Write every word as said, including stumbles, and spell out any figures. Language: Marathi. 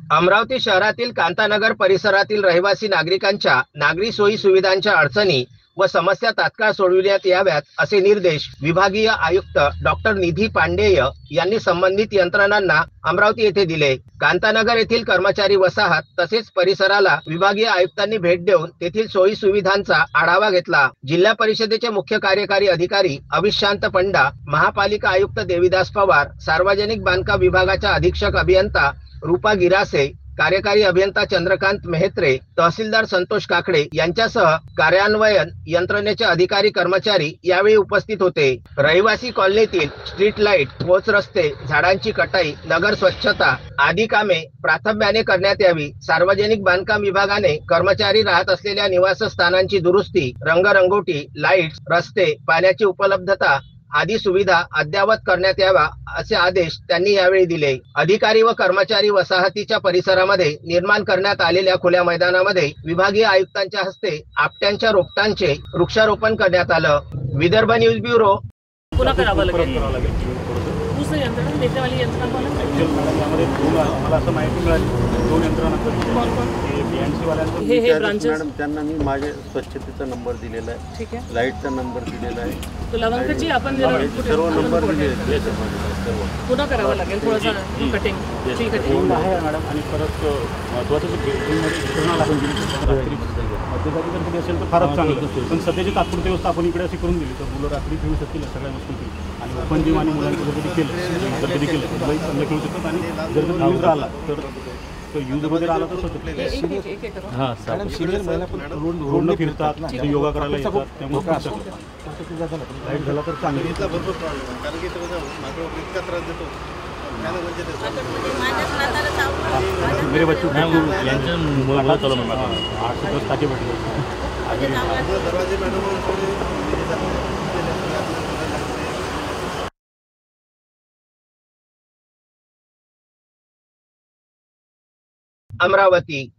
अमरावती शहरातील कांतानगर परिसरातील रहिवासी नागरिकांच्या नागरी सोयी सुविधांच्या अडचणी व समस्या तात्काळ सोडविण्यात याव्यात असे निर्देश विभागीय आयुक्त डॉक्टर निधी पांडेय यांनी संबंधित यंत्रणांना अमरावती येथे दिले। कांतानगर येथील कर्मचारी वसाहत तसेच परिसराला विभागीय आयुक्तांनी भेट देऊन तेथील सोयी सुविधांचा आढावा घेतला। जिल्हा परिषदेचे मुख्य कार्यकारी अधिकारी अविशांत पंडा, महापालिका आयुक्त देविदास पवार, सार्वजनिक बांधकाम विभागाच्या अधीक्षक अभियंता रूपा गिरासे, कार्यकारी अभियंता चंद्रकांत मेहत्रे, तहसीलदार संतोष काकडे यांच्यासह कार्यान्वयन यंत्रणेचे अधिकारी कर्मचारी यावेळी उपस्थित होते। रहिवासी कॉलनीतील स्ट्रीट लाईट, पोच रस्ते, झाडांची कटाई, नगर स्वच्छता आदी कामे प्राथम्याने करण्यात यावी। सार्वजनिक बांधकाम विभागाने कर्मचारी राहत असलेल्या निवासस्थानांची दुरुस्ती, रंगरंगोटी, लाईट्स, रस्ते, पाण्याची उपलब्धता आदी सुविधा अद्ययावत करण्यात यावा असे आदेश त्यांनी यावेळी दिले। अधिकारी व कर्मचारी वसाहतीच्या परिसरामध्ये निर्माण करण्यात आलेल्या खुल्या मैदानामध्ये विभागीय आयुक्तांच्या हस्ते आपट्यांच्या रोपटांचे वृक्षारोपण करण्यात आलं। Vidarbha news bureau. पुन्हा करावं लागेल दुसरं यंत्रणा देते वाली यंत्रणा कोण ऍक्च्युअल मॅडम यामध्ये दोन मला असं माहिती मिळाली दोन यंत्रणा कोण कोण हे बीएनसी वाल्यांचे हे हे ब्रांचेस मॅडम त्यांना मी माझे स्वच्छतेचा नंबर दिलेला आहे। ठीक आहे, लाईटचा नंबर दिलेला आहे। तो लवंगची आपण सर्व नंबर दिले सर्व पुन्हा करावं लागेल थोडंसं कटिंग ठीक आहे आहे मॅडम। आणि परत महत्त्वाचं मध्यरात्री जर असेल तर फारच चांगलं, पण सध्याची तात्पुरती व्यवस्था आपण इकडे अशी करून दिली तर मुलं रात्री खेळू शकतील सगळ्या गोष्टी आणि ओपन जिम आणि मुलांचं केलं जर कधी केलं तर चांगलं खेळू शकतात। आणि जर कधी यूज राहिला तर तो यूज वगैरे आला तर होतं हां सिनियर महिला पण रोड रोडला फिरतात, योगा करायला येतात, त्यामुळे लाईट झाला तर चांगली कारण की इतका त्रास देतो मेरे बच्चों यांच्या मुलाला चलो आठ दिवस ताके भेटले दरवाजे अमरावती।